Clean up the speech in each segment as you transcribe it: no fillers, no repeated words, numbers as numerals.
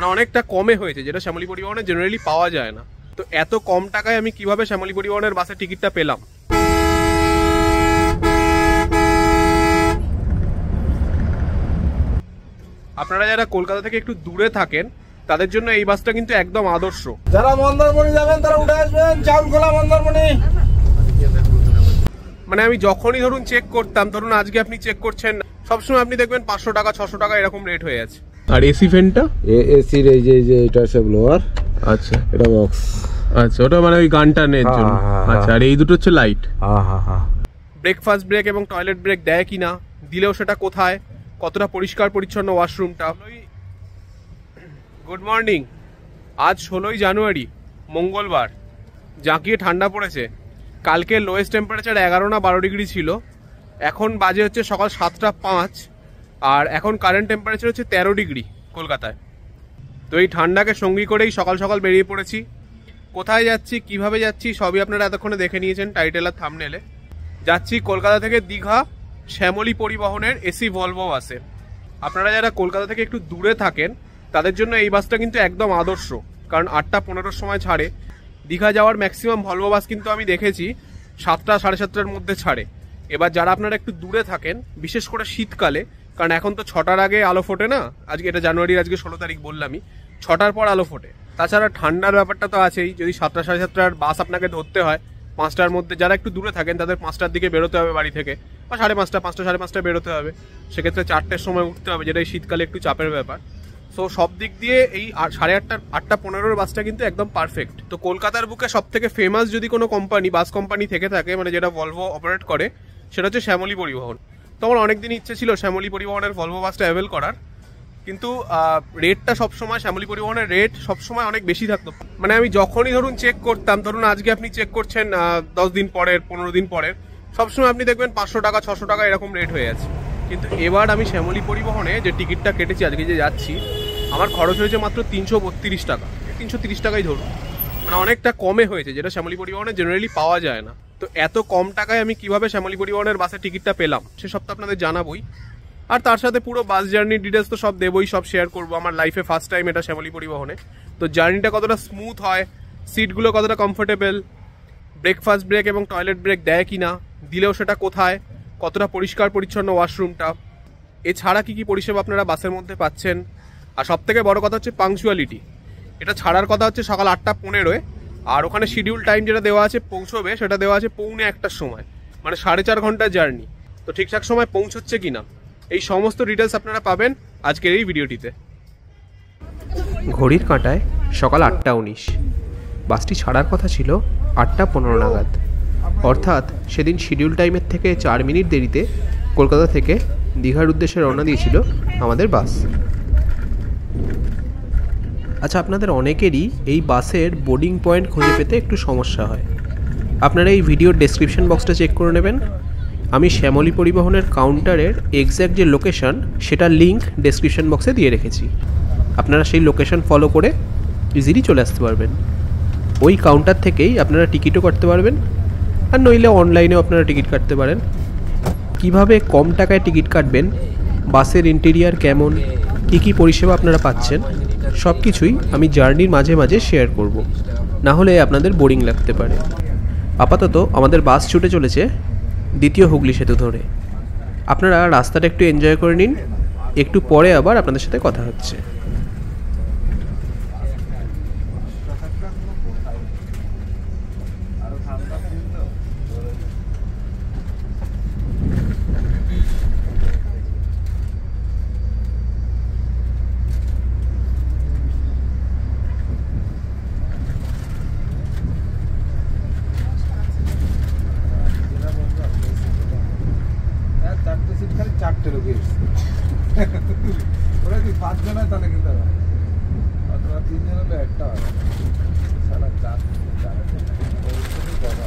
অনেকটা কমে হয়েছে, যেটা শ্যামলী পরিবহনে জেনারেলি পাওয়া যায় না। তো এত কম টাকায় আমি কিভাবে শ্যামলী পরিবহনের বাসের টিকিটটা পেলাম? আপনারা যারা কলকাতা থেকে একটু দূরে থাকেন তাদের জন্য এই বাসটা কিন্তু একদম আদর্শ। যারা মন্দারমণি যাবেন তারা উঠে আসবেন চাউলখোলা মন্দারমণি। মানে আমি যখনই ধরুন চেক করতাম, ধরুন আজকে আপনি চেক করছেন, সবসময় আপনি দেখবেন 500 টাকা 600 টাকা এরকম রেট হয়ে আছে। আর এসি ফ্যানটা এসির এই যে এটা সব লোয়ার। আচ্ছা, এটা বক্স। আচ্ছা, ওটা মানে ওই গানটা নেওয়ার জন্য। আচ্ছা, আর এই দুটো হচ্ছে লাইট। ব্রেকফাস্ট ব্রেক এবং টয়লেট ব্রেক দেয় কিনা, দিলেও সেটা কোথায়, কতটা পরিষ্কার পরিচ্ছন্ন ওয়াশরুমটা। Good morning. আজ 16ই জানুয়ারি, মঙ্গলবার। জাঁকিয়ে ঠান্ডা পড়েছে। কালকে লোয়েস্ট টেম্পারেচার 11 না 12 ডিগ্রি ছিল। এখন বাজে হচ্ছে সকাল 7টা 5, আর এখন কারেন্ট টেম্পারেচার হচ্ছে 13 ডিগ্রি কলকাতায়। তো এই ঠান্ডাকে সঙ্গী করেই সকাল সকাল বেরিয়ে পড়েছি। কোথায় যাচ্ছি, কিভাবে যাচ্ছি, সবই আপনারা এতক্ষণে দেখে নিয়েছেন টাইটেল আর থাম্বনেলে। যাচ্ছি কলকাতা থেকে দীঘা শ্যামলী পরিবহনের এসি ভলভো বাসে। আপনারা যারা কলকাতা থেকে একটু দূরে থাকেন তাদের জন্য এই বাসটা কিন্তু একদম আদর্শ, কারণ 8টা 15-র সময় ছাড়ে। দীঘা যাওয়ার ম্যাক্সিমাম ভলভো বাস কিন্তু আমি দেখেছি 7টা 7:30-র মধ্যে ছাড়ে। এবার যারা আপনারা একটু দূরে থাকেন, বিশেষ করে শীতকালে, কারণ এখন তো 6টার আগে আলো ফোটে না, আজকে এটা জানুয়ারির আজকে 16 তারিখ বললামই, 6টার পর আলো ফোটে। তাছাড়া ঠান্ডার ব্যাপারটা তো আছেই। যদি 7টা 7:30-র বাস আপনাকে ধরতে হয় 5টার মধ্যে, যারা একটু দূরে থাকেন তাদের 5টার দিকে বেরোতে হবে বাড়ি থেকে, বা 5:30, 5টা 5:30 বেরোতে হবে। সেক্ষেত্রে 4টের সময় উঠতে হবে, যেটা এই শীতকালে একটু চাপের ব্যাপার। সো সব দিক দিয়ে এই 8:30, 8টা 15-র বাসটা কিন্তু একদম পারফেক্ট। তো কলকাতার বুকে সব থেকে ফেমাস যদি কোনো কোম্পানি, বাস কোম্পানি থেকে থাকে, মানে যেটা ভলভো অপারেট করে, সেটা হচ্ছে শ্যামলী পরিবহন। তো আমার অনেকদিন ইচ্ছে ছিল শ্যামলী পরিবহনের ভলভো বাসটা অ্যাভেল করার, কিন্তু রেটটা সবসময়, শ্যামলী পরিবহনের রেট সবসময় অনেক বেশি থাকতো। মানে আমি যখনই ধরুন চেক করতাম, ধরুন আজকে আপনি চেক করছেন 10 দিন পরের, 15 দিন পরের, সবসময় আপনি দেখবেন 500 টাকা 600 টাকা এরকম রেট হয়ে আছে। কিন্তু এবার আমি শ্যামলী পরিবহনে যে টিকিটটা কেটেছি, আজকে যে যাচ্ছি, আমার খরচ হয়েছে মাত্র 332 টাকা, 330 টাকাই ধরুন। মানে অনেকটা কমে হয়েছে, যেটা শ্যামলী পরিবহনে জেনারেলি পাওয়া যায় না। তো এত কম টাকায় আমি কিভাবে শ্যামলী পরিবহনের বাসের টিকিটটা পেলাম সেসব তো আপনাদের জানাবোই। আর তার সাথে পুরো বাস জার্নির ডিটেলস তো সব দেবই, সব শেয়ার করবো। আমার লাইফে ফার্স্ট টাইম এটা শ্যামলী পরিবহনে। তো জার্নিটা কতটা স্মুথ হয়, সিটগুলো কতটা কমফোর্টেবল, ব্রেকফাস্ট ব্রেক এবং টয়লেট ব্রেক দেয় কিনা, দিলেও সেটা কোথায়, কতটা পরিষ্কার পরিচ্ছন্ন ওয়াশরুমটা, এছাড়া কি কি পরিষেবা আপনারা বাসের মধ্যে পাচ্ছেন। আর সব থেকে বড় কথা হচ্ছে পাংচুয়ালিটি। এটা ছাড়ার কথা হচ্ছে সকাল 8টা 15-এ, আর ওখানে শিডিউল টাইম যেটা দেওয়া আছে পৌঁছবে, সেটা দেওয়া আছে 1:45-র সময়, মানে 4.5 ঘন্টার জার্নি। তো ঠিকঠাক সময় পৌঁছচ্ছে কিনা, এই সমস্ত ডিটেলস আপনারা পাবেন আজকের এই ভিডিওটিতে। ঘড়ির কাঁটায় সকাল 8টা 19। বাসটি ছাড়ার কথা ছিল 8টা 15 নাগাদ, অর্থাৎ সেদিন শিডিউল টাইমের থেকে 4 মিনিট দেরিতে কলকাতা থেকে দীঘার উদ্দেশ্যে রওনা দিয়েছিল আমাদের বাস। আচ্ছা, আপনাদের অনেকেরই এই বাসের বোর্ডিং পয়েন্ট খুঁজে পেতে একটু সমস্যা হয়। আপনারা এই ভিডিওর ডেসক্রিপশন বক্সটা চেক করে নেবেন। আমি শ্যামলী পরিবহনের কাউন্টারের এক্স্যাক্ট যে লোকেশন, সেটার লিঙ্ক ডেসক্রিপশন বক্সে দিয়ে রেখেছি। আপনারা সেই লোকেশন ফলো করে ইজিলি চলে আসতে পারবেন। ওই কাউন্টার থেকেই আপনারা টিকিটও কাটতে পারবেন, আর নইলে অনলাইনেও আপনারা টিকিট কাটতে পারেন। কিভাবে কম টাকায় টিকিট কাটবেন, বাসের ইন্টেরিয়ার কেমন, কী কী পরিষেবা আপনারা পাচ্ছেন, সব কিছুই আমি জার্নির মাঝে মাঝে শেয়ার করব, না হলে আপনাদের বোরিং লাগতে পারে। আপাতত আমাদের বাস ছুটে চলেছে দ্বিতীয় হুগলি সেতু ধরে। আপনারা রাস্তাটা একটু এনজয় করে নিন, একটু পরে আবার আপনাদের সাথে কথা হচ্ছে। চারটে লোক ওরা কি 5 জন হয় তাহলে কিন্তু অথবা 3 জন হলে একটা হয়, সারা 4 বাবা।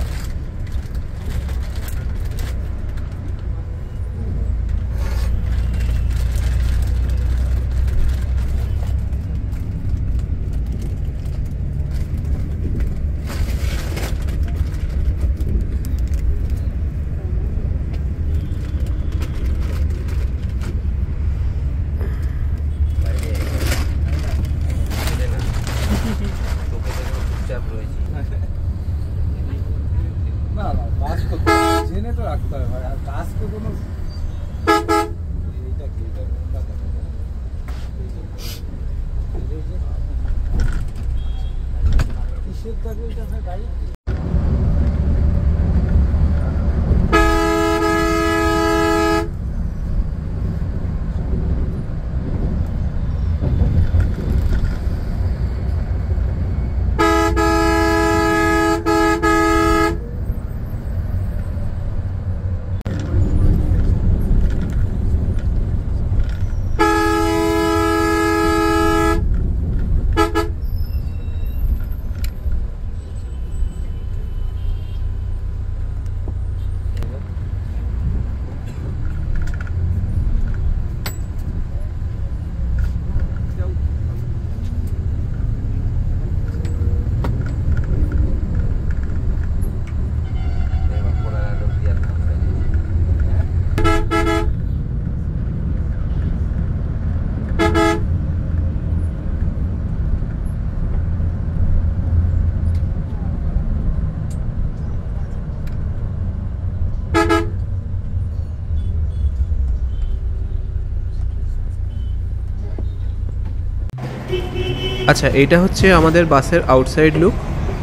আচ্ছা, এইটা হচ্ছে আমাদের বাসের আউটসাইড লুক।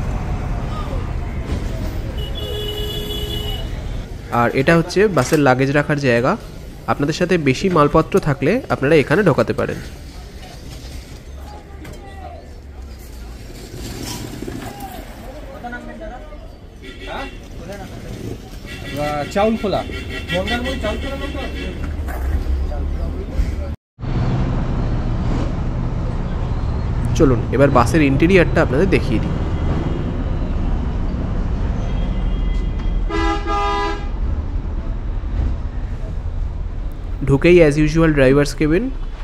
আর এটা হচ্ছে বাসের লাগেজ রাখার জায়গা। আপনাদের সাথে বেশি মালপত্র থাকলে আপনারা এখানে ঢোকাতে পারেন। চাউল খোলা চলুন এবার বাসের ইন্টেরিয়ারটা আপনাদের দেখিয়ে দিই। ঢুকেই অ্যাজ ইউজুয়াল ড্রাইভার্স কেবিন।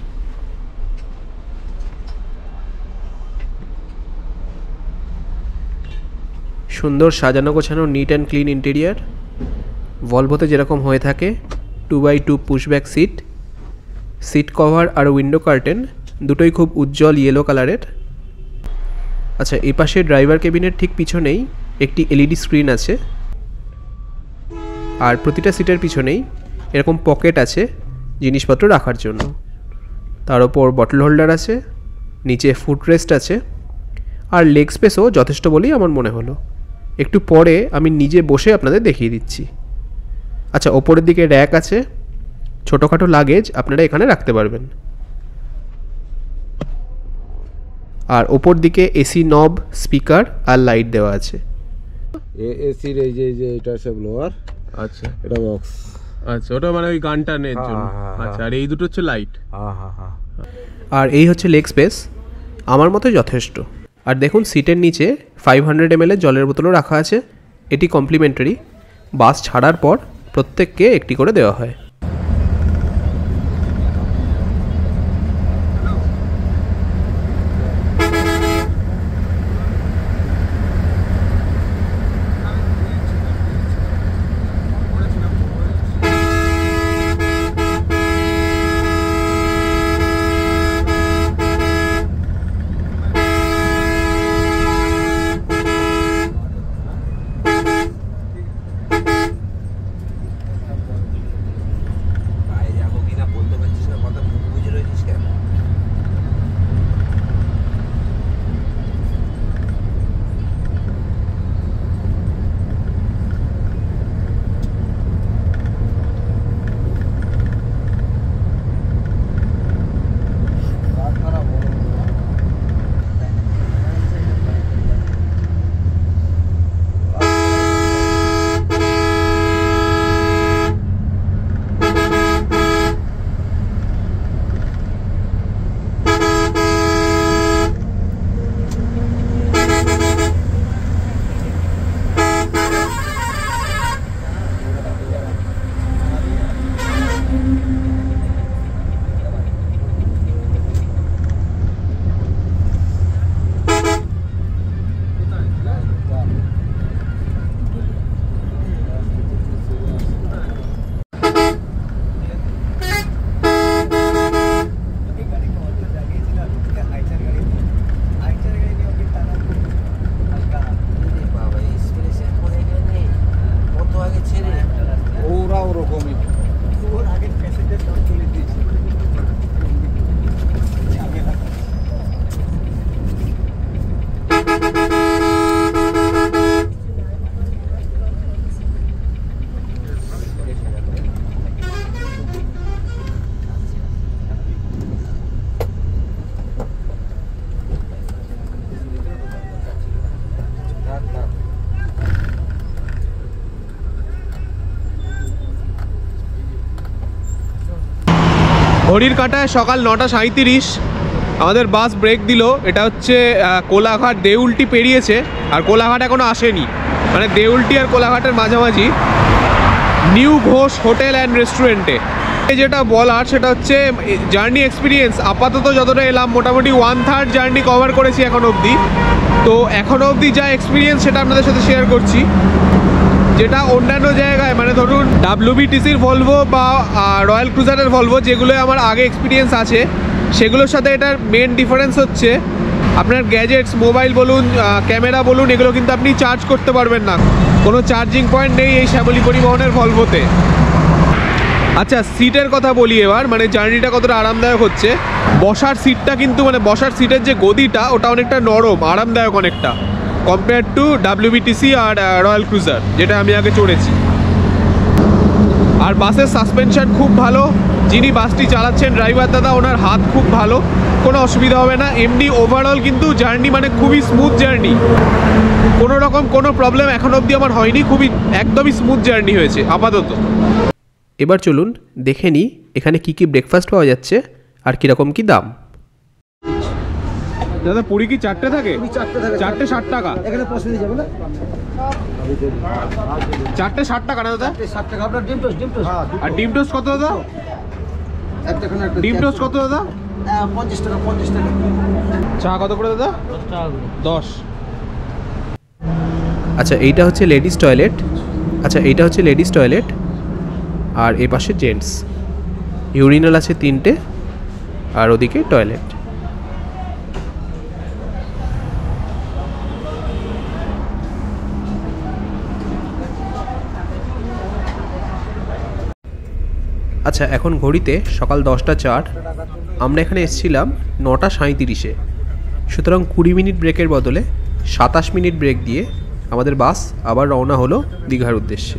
সুন্দর সাজানো গোছানো নিট অ্যান্ড ক্লিন ইন্টেরিয়ার। ভলভোতে যেরকম হয়ে থাকে 2x2 pushback seat, seat cover আর উইন্ডো কার্টেন দুটোই খুব উজ্জ্বল ইয়েলো কালারের। আচ্ছা, এই পাশে ড্রাইভার কেবিনের ঠিক পিছনেই একটি এলইডি স্ক্রিন আছে। আর প্রতিটা সিটের পিছনেই এরকম পকেট আছে জিনিসপত্র রাখার জন্য। তার ওপর বটল হোল্ডার আছে, নিচে ফুট রেস্ট আছে, আর লেগ স্পেসও যথেষ্ট বলেই আমার মনে হলো। একটু পরে আমি নিজে বসে আপনাদের দেখিয়ে দিচ্ছি। আচ্ছা, ওপরের দিকে র্যাক আছে, ছোটোখাটো লাগেজ আপনারা এখানে রাখতে পারবেন। আর ওপর দিকে এসি নব, স্পিকার আর লাইট দেওয়া আছে। এসির এই যে এটা সব লোয়ার। আচ্ছা, এটা বক্স। আচ্ছা, ওটা মানে ওই গানটা নেওয়ার জন্য। আচ্ছা, আর এই দুটো হচ্ছে লাইট। আর এই হচ্ছে লেগ স্পেস, আমার মতে যথেষ্ট। আর দেখুন সিটের নিচে 500 ml জলের বোতলও রাখা আছে। এটি কমপ্লিমেন্টারি, বাস ছাড়ার পর প্রত্যেককে একটি করে দেওয়া হয়। ঘড়ির কাঁটায় সকাল 9:37 আমাদের বাস ব্রেক দিল। এটা হচ্ছে কোলাঘাট দেউলটি পেরিয়েছে, আর কোলাঘাট এখনও আসেনি, মানে দেউলটি আর কোলাঘাটের মাঝামাঝি নিউ ঘোষ হোটেল অ্যান্ড রেস্টুরেন্টে। যেটা বলার সেটা হচ্ছে জার্নি এক্সপিরিয়েন্স। আপাতত যতটা এলাম মোটামুটি 1/3 জার্নি কভার করেছি এখন অবধি। তো এখনও অবধি যা এক্সপিরিয়েন্স সেটা আপনাদের সাথে শেয়ার করছি, যেটা অন্যান্য জায়গায় মানে ধরুন WBTCর ভলভো বা রয়্যাল ক্রুজারের ভলভো যেগুলো আমার আগে এক্সপিরিয়েন্স আছে সেগুলোর সাথে এটার মেন ডিফারেন্স হচ্ছে আপনার গ্যাজেটস, মোবাইল বলুন, ক্যামেরা বলুন, এগুলো কিন্তু আপনি চার্জ করতে পারবেন না। কোনো চার্জিং পয়েন্ট নেই এই শ্যামলী পরিবহনের ভলভোতে। আচ্ছা, সিটের কথা বলি এবার, মানে জার্নিটা কতটা আরামদায়ক হচ্ছে। বসার সিটটা কিন্তু মানে বসার সিটের যে গদিটা ওটা অনেকটা নরম, আরামদায়ক অনেকটা, কম্পেয়ার টু WBTC আর রয়্যাল ক্রুজার যেটা আমি আগে চড়েছি। আর বাসের সাসপেনশন খুব ভালো। যিনি বাসটি চালাচ্ছেন ড্রাইভার দাদা, ওনার হাত খুব ভালো, কোনো অসুবিধা হবে না। এমনি ওভারঅল কিন্তু জার্নি মানে খুবই স্মুথ জার্নি, কোনো রকম কোনো প্রবলেম এখন অবধি আমার হয়নি। খুবই একদমই স্মুথ জার্নি হয়েছে আপাতত। এবার চলুন দেখে নিই এখানে কি কি ব্রেকফাস্ট পাওয়া যাচ্ছে আর কীরকম কি দাম। দাদা পুরি কি 4টে থাকে? 4টে 60 টাকা। এখানে পৌঁছে দিয়ে যাবে না? 4টে 60 টাকা না দাদা? 60 টাকা। আপনার ডিম টোস্ট আর ডিম টোস্ট কত দাদা? ডিম টোস্ট কত দাদা? 50 টাকা 50 টাকা। চা কত করে দাদা? 10 টাকা। 10। আচ্ছা এইটা হচ্ছে লেডিস টয়লেট, আর এই পাশে জেন্টস। ইউরিনাল আছে 3টে, আর ওদিকে টয়লেট। আচ্ছা এখন ঘড়িতে সকাল 10:04। আমরা এখানে এসেছিলাম 9:37-এ, সুতরাং 20 মিনিট ব্রেকের বদলে 27 মিনিট ব্রেক দিয়ে আমাদের বাস আবার রওনা হলো দীঘার উদ্দেশ্যে।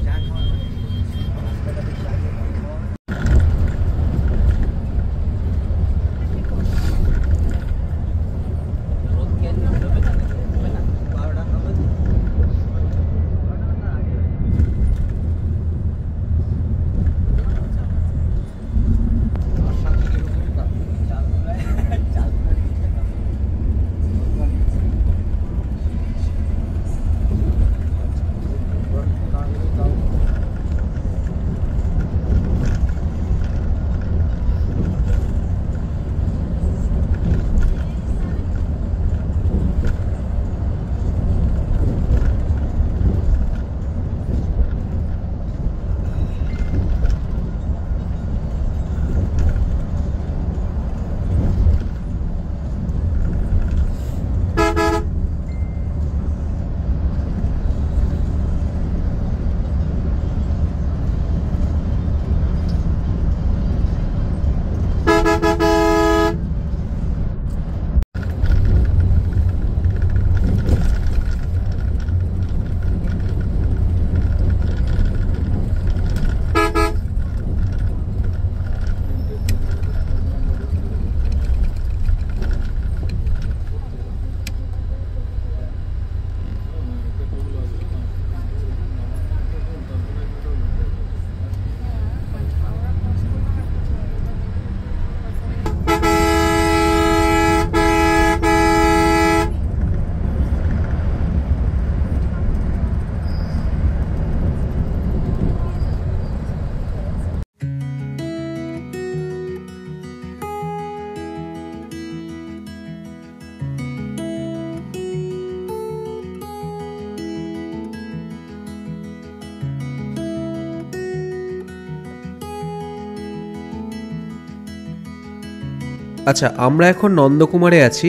আচ্ছা আমরা এখন নন্দকুমারে আছি।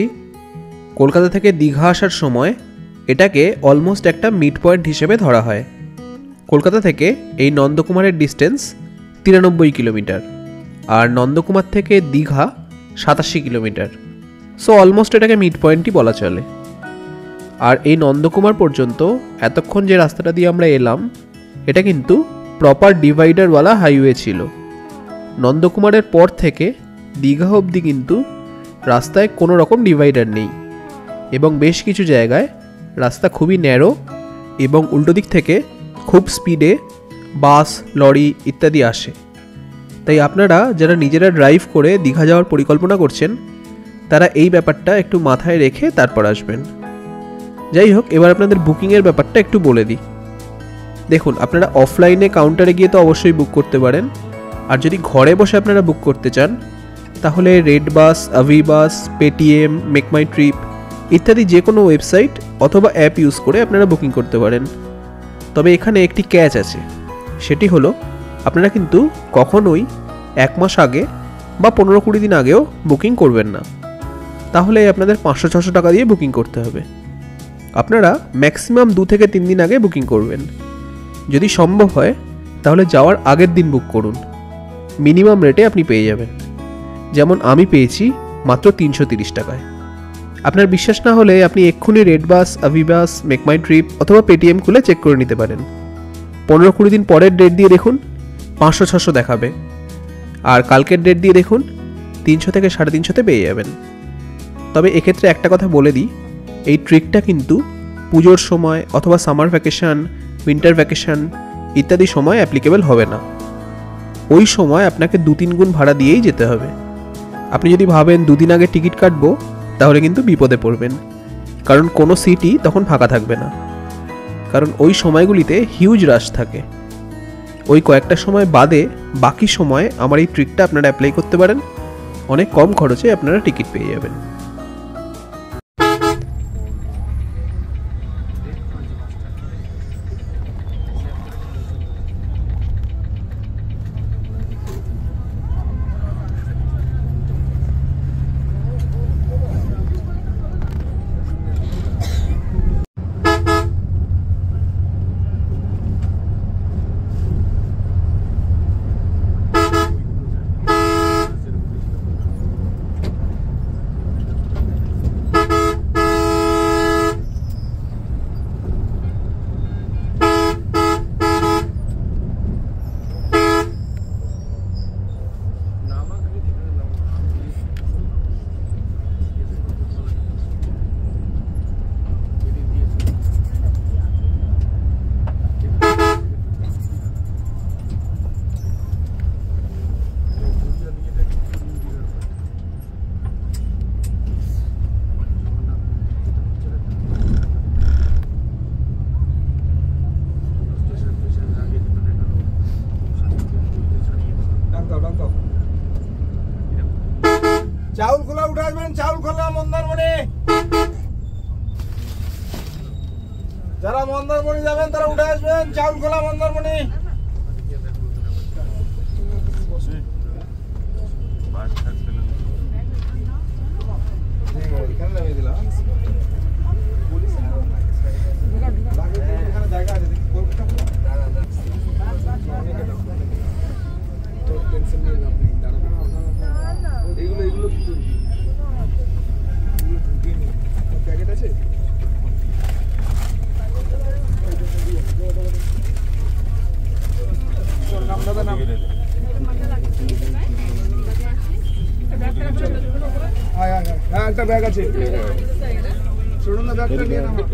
কলকাতা থেকে দীঘা আসার সময় এটাকে অলমোস্ট একটা মিড পয়েন্ট হিসেবে ধরা হয়। কলকাতা থেকে এই নন্দকুমারের ডিস্টেন্স 93 কিলোমিটার, আর নন্দকুমার থেকে দীঘা 87 কিলোমিটার। সো অলমোস্ট এটাকে মিড পয়েন্টই বলা চলে। আর এই নন্দকুমার পর্যন্ত এতক্ষণ যে রাস্তাটা দিয়ে আমরা এলাম এটা কিন্তু প্রপার ডিভাইডারওয়ালা হাইওয়ে ছিল। নন্দকুমারের পর থেকে দীঘা অবধি কিন্তু রাস্তায় কোনো রকম ডিভাইডার নেই, এবং বেশ কিছু জায়গায় রাস্তা খুবই ন্যারো এবং উল্টো দিক থেকে খুব স্পিডে বাস, লরি ইত্যাদি আসে। তাই আপনারা যারা নিজেরা ড্রাইভ করে দীঘা যাওয়ার পরিকল্পনা করছেন তারা এই ব্যাপারটা একটু মাথায় রেখে তারপর আসবেন। যাই হোক, এবার আপনাদের বুকিংয়ের ব্যাপারটা একটু বলে দিই। দেখুন, আপনারা অফলাইনে কাউন্টারে গিয়ে তো অবশ্যই বুক করতে পারেন, আর যদি ঘরে বসে আপনারা বুক করতে চান তাহলে Red Bus, Abhi Bus, Paytm, Make My Trip ইত্যাদি যে কোনো ওয়েবসাইট অথবা অ্যাপ ইউজ করে আপনারা বুকিং করতে পারেন। তবে এখানে একটি ক্যাচ আছে, সেটি হলো আপনারা কিন্তু কখনোই 1 মাস আগে বা 15-20 দিন আগেও বুকিং করবেন না, তাহলে আপনাদের 500-600 টাকা দিয়ে বুকিং করতে হবে। আপনারা ম্যাক্সিমাম 2 থেকে 3 দিন আগে বুকিং করবেন। যদি সম্ভব হয় তাহলে যাওয়ার আগের দিন বুক করুন, মিনিমাম রেটে আপনি পেয়ে যাবেন। যেমন আমি পেয়েছি মাত্র 330 টাকায়। আপনার বিশ্বাস না হলে আপনি এক্ষুনি Red Bus, Abhi Bus, Make My Trip অথবা পেটিএম খুলে চেক করে নিতে পারেন। 15-20 দিন পরের ডেট দিয়ে দেখুন 500-600 দেখাবে, আর কালকের ডেট দিয়ে দেখুন 300 থেকে 350 পেয়ে যাবেন। তবে এক্ষেত্রে একটা কথা বলে দিই, এই ট্রিকটা কিন্তু পুজোর সময় অথবা সামার ভ্যাকেশন, উইন্টার ভ্যাকেশন ইত্যাদি সময় অ্যাপ্লিকেবল হবে না। ওই সময় আপনাকে 2-3 গুণ ভাড়া দিয়েই যেতে হবে। আপনি যদি ভাবেন 2 দিন আগে টিকিট কাটবো তাহলে কিন্তু বিপদে পড়বেন, কারণ কোনো সিটই তখন ফাঁকা থাকবে না, কারণ ওই সময়গুলিতে হিউজ রাশ থাকে। ওই কয়েকটা সময় বাদে বাকি সময় আমার এই ট্রিকটা আপনারা অ্যাপ্লাই করতে পারেন, অনেক কম খরচে আপনারা টিকিট পেয়ে যাবেন। চাউল খোলা উঠে আসবেন, চাউল খোলা মন্দারমণি। যারা মন্দারমণি যাবেন তারা উঠে আসবেন, চাউল খোলা মন্দারমণি। এখানে নামিয়ে দিলাম। এখানে জায়গা আছে, টেনশন নিয়ে লাভ নেই। এইগুলো এগুলো কি করবি? এগুলো ঢুকিয়ে নি, প্যাকেট আছে? নাম দাদা, নাম। হ্যাঁ, একটা ব্যাগ আছে। শুনুন না, ব্যাগটা নিয়ে নাও।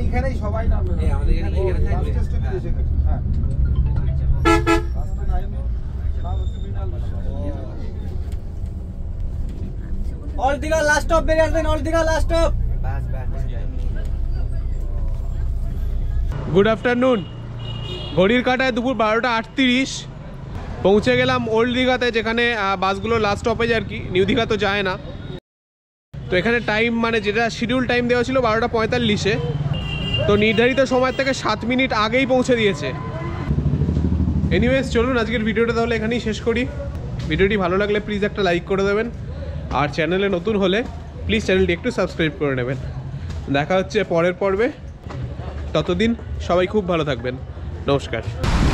এইখানেই সবাই নামবে আমাদের এখানে হ্যাঁ রাস্তা নাইমে নাম হচ্ছে মৃণাল বিশ্বাস। অল দিঘা লাস্ট স্টপ বেরিয়ে আসবেন, Old Digha last stop. Good afternoon. ঘড়ির কাঁটায় দুপুর 12:38 পৌঁছে গেলাম ওল্ড দীঘাতে, যেখানে বাসগুলো লাস্ট স্টপেজ আর কি। নিউ দীঘা তো যায় না। তো এখানে টাইম মানে যেটা শিডিউল টাইম দেওয়া ছিল 12:45, তো নির্ধারিত সময় থেকে 7 মিনিট আগেই পৌঁছে দিয়েছে। এনিওয়েজ চলুন আজকের ভিডিওটা তাহলে এখানেই শেষ করি। ভিডিওটি ভালো লাগলে প্লিজ একটা লাইক করে দেবেন, আর চ্যানেলে নতুন হলে প্লিজ চ্যানেলটি একটু সাবস্ক্রাইব করে নেবেন। দেখা হচ্ছে পরের পর্বে, ততদিন সবাই খুব ভালো থাকবেন। নমস্কার।